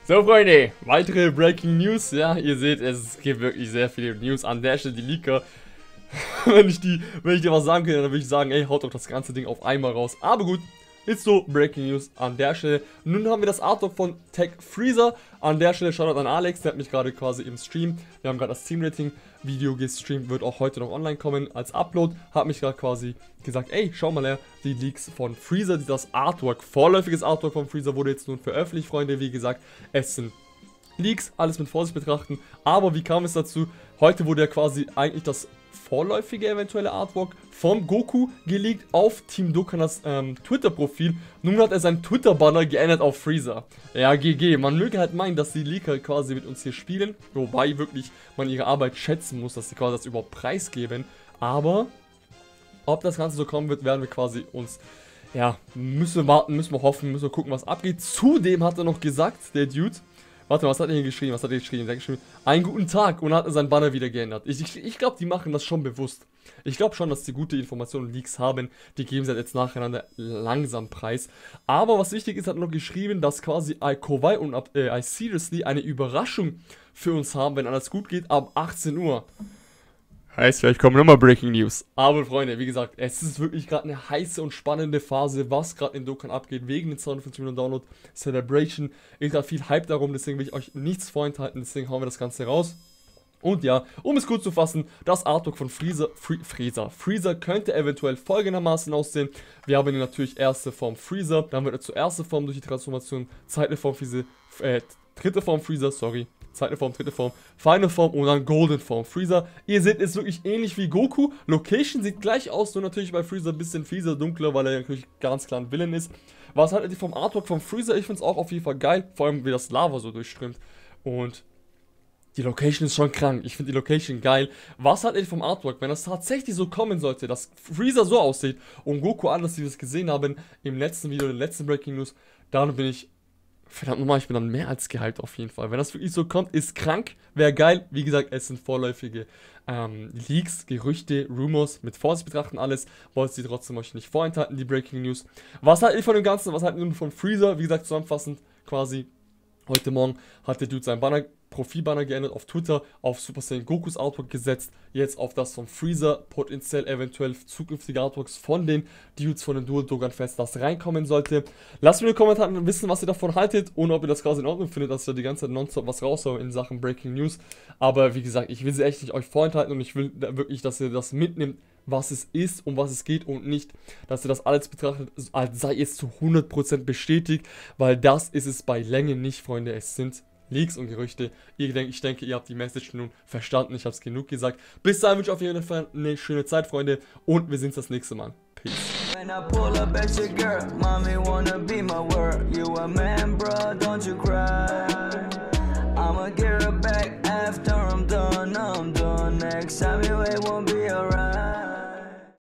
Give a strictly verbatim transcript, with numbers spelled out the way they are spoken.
So Freunde, weitere Breaking News. Ja, ihr seht, es gibt wirklich sehr viele News an der Stelle. Die Leaker, wenn ich die, wenn ich dir was sagen könnte, dann würde ich sagen, ey, haut doch das ganze Ding auf einmal raus. Aber gut, ist so Breaking News an der Stelle. Nun haben wir das Artwork von Tech Freezer. An der Stelle Shoutout an Alex, der hat mich gerade quasi im Stream. Wir haben gerade das Team Rating Video gestreamt, wird auch heute noch online kommen als Upload. Hat mich gerade quasi gesagt, ey, schau mal her, die Leaks von Freezer, das Artwork, vorläufiges Artwork von Freezer wurde jetzt nun veröffentlicht, Freunde. Wie gesagt, es sind Leaks, alles mit Vorsicht betrachten. Aber wie kam es dazu? Heute wurde ja quasi eigentlich das vorläufige eventuelle Artwork vom Goku geleakt auf Team Dokkanas ähm, Twitter-Profil. Nun hat er seinen Twitter-Banner geändert auf Freezer. Ja, G G. Man möge halt meinen, dass die Leaker quasi mit uns hier spielen. Wobei wirklich man ihre Arbeit schätzen muss, dass sie quasi das überhaupt preisgeben. Aber ob das Ganze so kommen wird, werden wir quasi uns, ja, müssen wir warten, müssen wir hoffen, müssen wir gucken, was abgeht. Zudem hat er noch gesagt, der Dude, warte, was hat er hier geschrieben? Was hat er geschrieben? Er hat geschrieben, einen guten Tag, und hat er seinen Banner wieder geändert. Ich, ich, ich glaube, die machen das schon bewusst. Ich glaube schon, dass die gute Informationen und Leaks haben. Die geben sie halt jetzt nacheinander langsam preis. Aber was wichtig ist, hat er noch geschrieben, dass quasi iKowai und äh, iSeriously eine Überraschung für uns haben, wenn alles gut geht, ab achtzehn Uhr. Heißt, vielleicht kommen nochmal Breaking News. Aber Freunde, wie gesagt, es ist wirklich gerade eine heiße und spannende Phase, was gerade in Dokkan abgeht, wegen den zweihundertfünfzig Millionen Download Celebration. Ist da viel Hype darum, deswegen will ich euch nichts vorenthalten, deswegen hauen wir das Ganze raus. Und ja, um es kurz zu fassen, das Artwork von Freezer, Free, Freezer, Freezer könnte eventuell folgendermaßen aussehen. Wir haben hier natürlich erste Form Freezer, dann wird er zur ersten Form durch die Transformation, zweite Form Freezer, äh, dritte Form Freezer, sorry. Zweite Form, dritte Form, Final Form und dann Golden Form Freezer. Ihr seht, ist wirklich ähnlich wie Goku. Location sieht gleich aus, nur natürlich bei Freezer ein bisschen fieser, dunkler, weil er natürlich ganz klar ein Villain ist. Was haltet ihr vom Artwork von Freezer? Ich finde es auch auf jeden Fall geil, vor allem wie das Lava so durchströmt. Und die Location ist schon krank. Ich finde die Location geil. Was haltet ihr vom Artwork? Wenn das tatsächlich so kommen sollte, dass Freezer so aussieht und Goku anders, wie wir es gesehen haben im letzten Video, in den letzten Breaking News, dann bin ich... Verdammt nochmal, ich bin dann mehr als gehypt auf jeden Fall. Wenn das wirklich so kommt, ist krank, wäre geil. Wie gesagt, es sind vorläufige ähm, Leaks, Gerüchte, Rumors, mit Vorsicht betrachten alles. Wollte sie trotzdem euch nicht vorenthalten, die Breaking News. Was haltet ihr von dem Ganzen? Was haltet ihr nun von Freezer? Wie gesagt, zusammenfassend quasi. Heute Morgen hat der Dude sein Banner, Profilbanner geändert auf Twitter, auf Super Saiyan Gokus Artwork gesetzt, jetzt auf das von Freezer, potenziell eventuell zukünftige Artworks von den Dudes von den Dual Dokkan Fest, das reinkommen sollte. Lasst mir in den Kommentaren wissen, was ihr davon haltet und ob ihr das quasi in Ordnung findet, dass ich da die ganze Zeit nonstop was raushaue in Sachen Breaking News. Aber wie gesagt, ich will sie echt nicht euch vorenthalten und ich will wirklich, dass ihr das mitnehmt, was es ist, um was es geht und nicht, dass ihr das alles betrachtet, als sei es zu hundert Prozent bestätigt, weil das ist es bei Länge nicht, Freunde. Es sind Leaks und Gerüchte. Ich denke, ich denke, ihr habt die Message nun verstanden. Ich habe es genug gesagt. Bis dahin wünsche ich auf jeden Fall eine schöne Zeit, Freunde, und wir sehen uns das nächste Mal. Peace. When I pull up at your girl, mommy wanna be my world. You a man, bro, don't you cry. I'ma get her back after I'm done, I'm done. Next time you ain't won't be around.